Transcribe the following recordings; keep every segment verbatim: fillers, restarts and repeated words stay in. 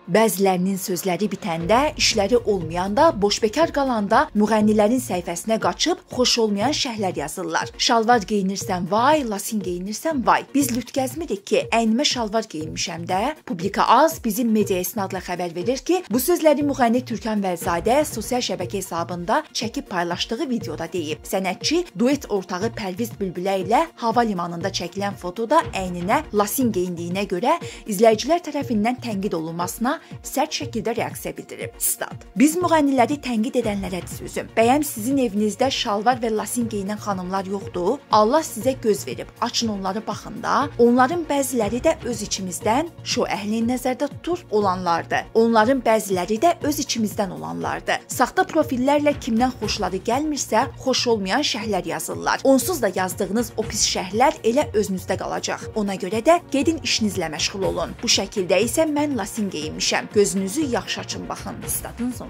Bəzilərinin sözləri bitəndə, işləri olmayanda, boşbekar qalanda müğənnilərin səhifəsinə qaçıb xoş olmayan şərhlər yazırlar. Şalvar geyinirsən vay, lasin geyinirsən vay. Biz lüt gəzmirik ki, əynimə şalvar geyinmişəm də. Publika az bizim media isnadla xəbər verir ki, bu sözləri müğənni Türkan Vəlzadə sosial şəbəkə hesabında çəkib paylaşdığı videoda deyib. Sənətçi duet ortağı Pərviz Bülbülə ilə hava limanında çəkilən fotoda əyninə lasin geyindiyinə görə izləyicilər tərəfindən tənqid olunmasına sərt şəkildə reaksiya bildirib. Stat. Biz müğənniləri tənqid edənlərə sözüm. Bəyəm sizin evinizdə şalvar və lasin geyinən xanımlar yoxdur? Allah sizə göz verib. Açın onları baxın da. Onların bəziləri də öz içimizdən, şu əhlin nəzərdə tutur, olanlardır. Onların bəziləri də öz içimizdən olanlardır. Saxta profillərlə kimdən xoşları gəlmirsə, xoş olmayan şərhlər yazırlar. Onsuz da yazdığınız o pis şərhlər elə özünüzdə qalacaq. Ona görə də gedin işinizlə məşğul olun. Bu şəkildə isə mən lasin geyinmişəm. Gözünüzü yaxşı açın, baxın. Statın sonu.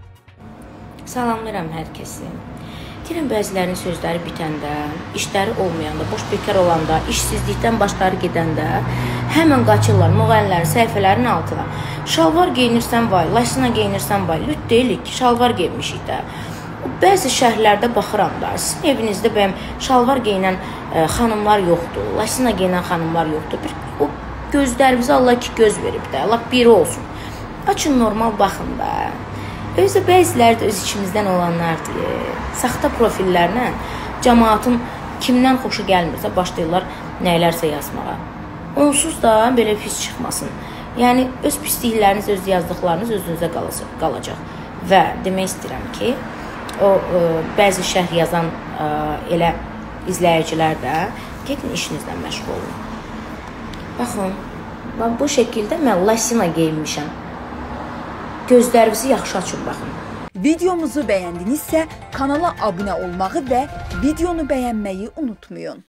Salamlayıram hər kəsi. Deyirəm, bəzilərinin sözləri bitəndə, işləri olmayanda, boş bekar olanda, işsizlikdən başları gedəndə həmən qaçırlar müğənnilərin səhifələrinin altına. Şalvar geyinirsən vay, lasina geyinirsən vay. Lüt deyilik ki, şalvar geyinmişik də. Bəzi şərhlərdə baxıram da, sizin evinizdə bəyəm şalvar geyinən e, xanımlar yoxdur, lasina geyinən xanımlar yoxdur. Bir, o gözlərimizə Allah ki göz verib də, Allah biri olsun. Açın normal baxın da. Özdə bəziləri də öz içimizdən olanlardır. Saxta profillərlə cəmaatın kimdən xoşu gəlmirsə başlayırlar nəylərsə yazmağa. Onsuz da belə pis çıxmasın. Yəni öz pislikləriniz, öz yazdıqlarınız özünüzə qalacaq. Və demək istəyirəm ki, o ə, bəzi şərh yazan ə, elə izləyicilər də gedin işinizlə məşğul olun. Baxın, bu şəkildə mən lasina geyinmişəm. Gözlərinizi yaxşı açın, baxın. Videomuzu bəyəndinizsə kanala abunə olmağı və videonu bəyənməyi unutmayın.